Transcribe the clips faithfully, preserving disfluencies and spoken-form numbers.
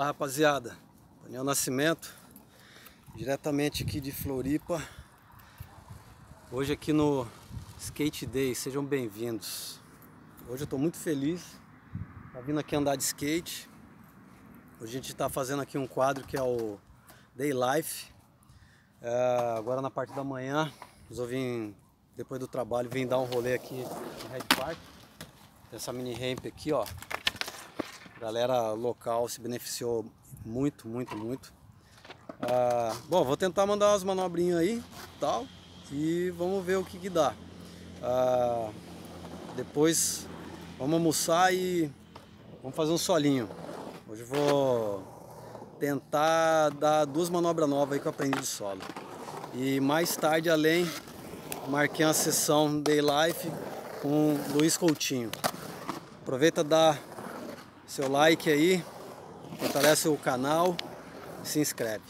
Fala, rapaziada, Daniel Nascimento, diretamente aqui de Floripa. Hoje aqui no Skate Day, sejam bem-vindos. Hoje eu estou muito feliz, tá vindo aqui andar de skate. Hoje a gente está fazendo aqui um quadro que é o Day Life. É, agora na parte da manhã, resolvi, depois do trabalho, vim dar um rolê aqui no Red Park. Essa mini ramp aqui, ó. A galera local se beneficiou muito, muito, muito. Ah, bom, vou tentar mandar umas manobrinhas aí, tal, e vamos ver o que que dá. Ah, depois vamos almoçar e vamos fazer um solinho. Hoje eu vou tentar dar duas manobras novas aí que eu aprendi de solo. E mais tarde, além, marquei uma sessão Day Life com Luiz Coutinho. Aproveita, dá seu like aí, fortalece o canal e se inscreve.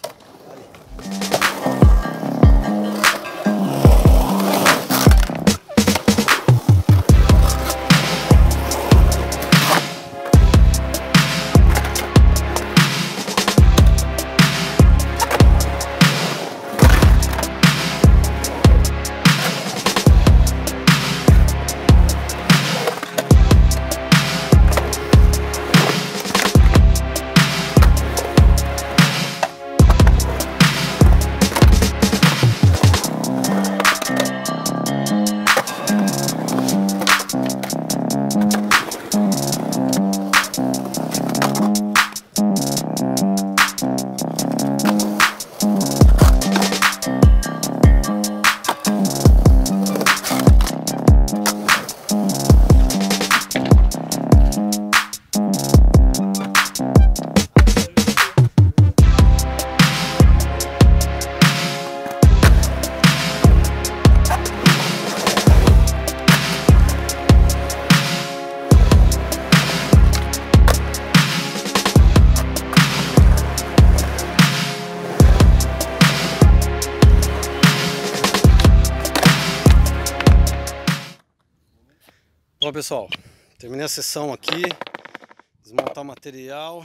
Bom, pessoal, terminei a sessão aqui, desmontar o material.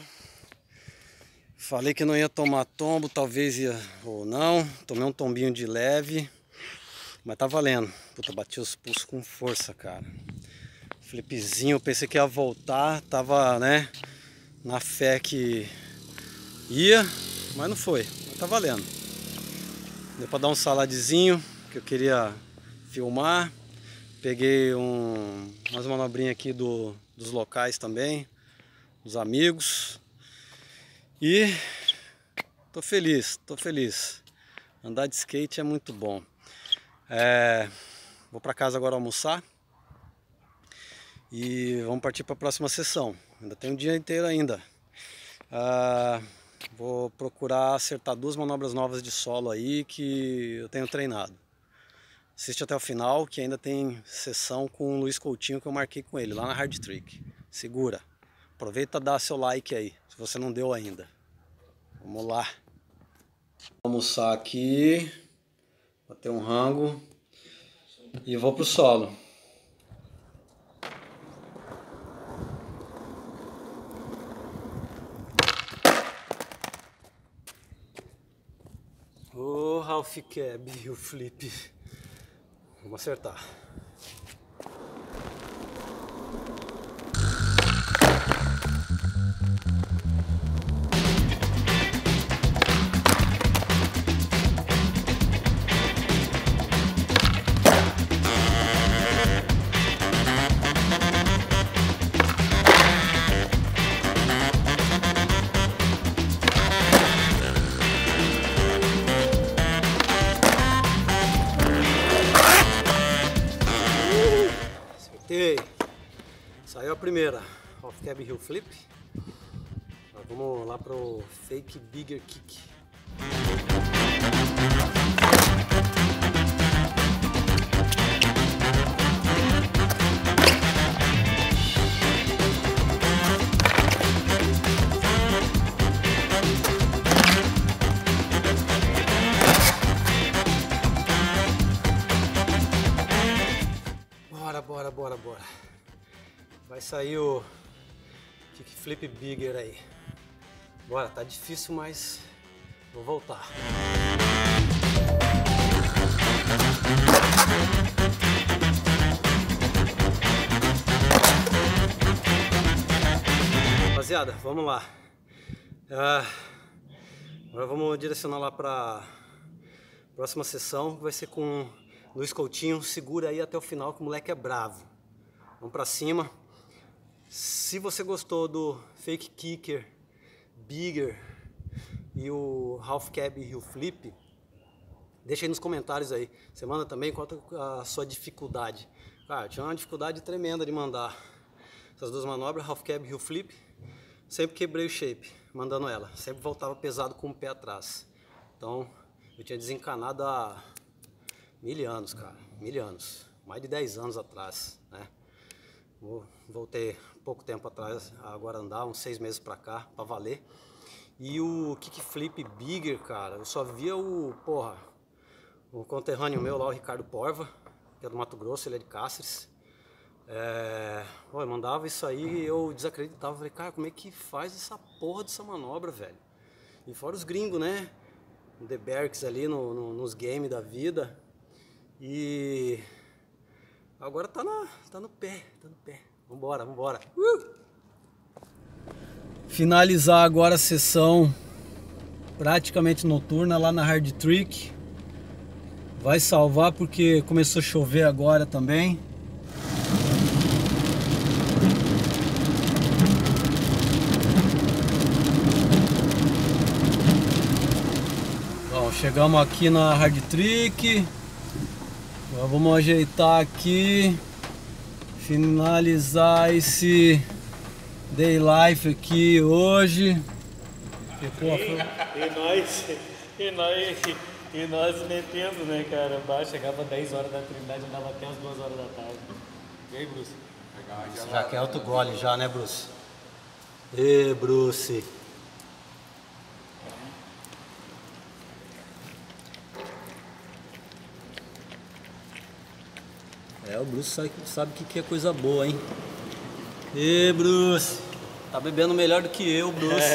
Falei que não ia tomar tombo, talvez ia ou não. Tomei um tombinho de leve, mas tá valendo. Puta, bati os pulsos com força, cara. Flipzinho, eu pensei que ia voltar, tava, né, na fé que ia, mas não foi. Mas tá valendo. Deu pra dar um saladezinho que eu queria filmar. Peguei um, umas manobrinhas aqui do, dos locais também, dos amigos. E tô feliz, tô feliz. Andar de skate é muito bom. É, vou para casa agora almoçar. E vamos partir para a próxima sessão. Ainda tem um dia inteiro ainda. Ah, vou procurar acertar duas manobras novas de solo aí que eu tenho treinado. Assiste até o final, que ainda tem sessão com o Luiz Coutinho que eu marquei com ele lá na Hard Trick. Segura. Aproveita e dá seu like aí, se você não deu ainda. Vamos lá. Vou almoçar aqui, bater um rango e vou pro solo. O Ralph Cab e o flip. Vamos acertar. Saiu a primeira, Off Cab Hill Flip. Agora vamos lá pro Fake Bigger Kick. Bora, bora, bora, bora. Vai sair o Kickflip Bigger aí. Bora, tá difícil, mas vou voltar. Rapaziada, vamos lá. Ah, agora vamos direcionar lá para próxima sessão, que vai ser com Luiz Coutinho. Segura aí até o final, que o moleque é bravo. Vamos pra cima. Se você gostou do Fake Kicker, Bigger e o Half Cab Heel Flip, deixa aí nos comentários aí. Você manda também qual a sua dificuldade. Cara, tinha uma dificuldade tremenda de mandar essas duas manobras, Half Cab Heel Flip. Sempre quebrei o shape mandando ela. Sempre voltava pesado com o pé atrás. Então eu tinha desencanado há mil anos, cara. Mil anos. Mais de dez anos atrás, né? Voltei pouco tempo atrás, agora andar, uns seis meses pra cá, pra valer. E o Kickflip Bigger, cara, eu só via o, porra, o conterrâneo meu lá, o Ricardo Porva, que é do Mato Grosso, ele é de Cáceres. É, ó, eu mandava isso aí e eu desacreditava, falei, cara, como é que faz essa porra dessa manobra, velho? E fora os gringos, né? The Berks ali no, no, nos games da vida. E agora tá, na, tá no pé, tá no pé. Vambora, vambora. Uh! Finalizar agora a sessão praticamente noturna lá na Hard Trick. Vai salvar porque começou a chover agora também. Bom, chegamos aqui na Hard Trick. Agora vamos ajeitar aqui, finalizar esse Day Life aqui hoje. Ficou a... E nós, e nós, e nós metendo, né, cara? Baixo, chegava dez horas da Trindade, andava até as duas horas da tarde. E aí, Bruce? Você já quer outro gole já, né, Bruce? Ê, Bruce. É, o Bruce sabe, sabe que, que é coisa boa, hein? Ê, Bruce! Tá bebendo melhor do que eu, Bruce.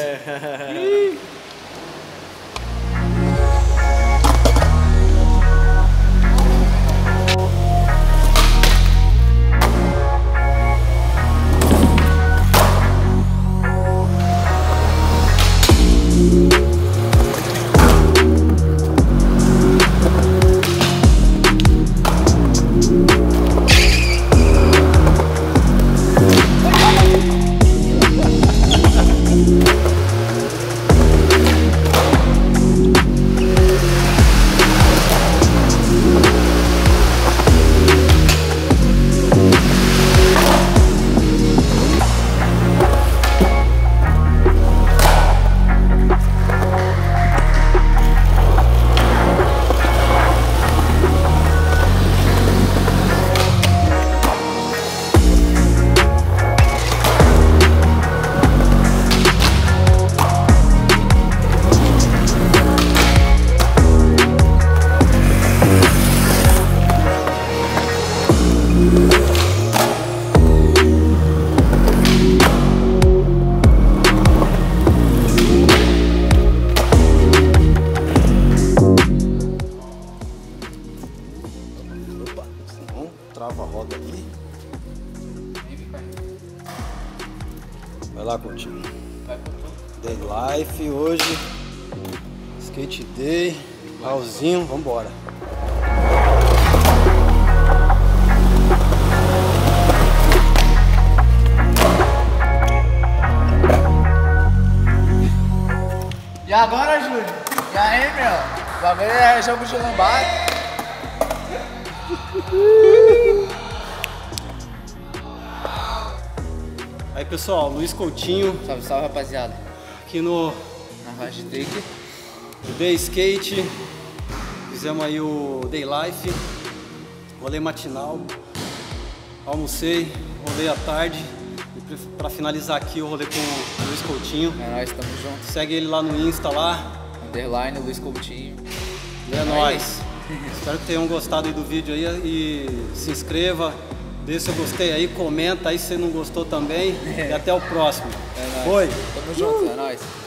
Trava a roda aqui. Vai lá, Coutinho. Day Life hoje. Skate Day. Raulzinho, vambora. E agora, Júlio? E aí, meu? O bagulho é jogo de lambada. Aí, pessoal, Luiz Coutinho. Salve, salve, rapaziada. Aqui no Na Hard Trick. Day Skate. Fizemos aí o Day Life. Rolê matinal. Almocei, rolê à tarde. E pra finalizar aqui o rolê com o Luiz Coutinho. É nóis, tamo junto. Segue ele lá no Insta lá. Underline, Luiz Coutinho. E é nóis. Espero que tenham gostado aí do vídeo aí e se inscreva, dê seu gostei aí, comenta aí se você não gostou também. E até o próximo. É nóis. Foi. Tamo junto, é nóis.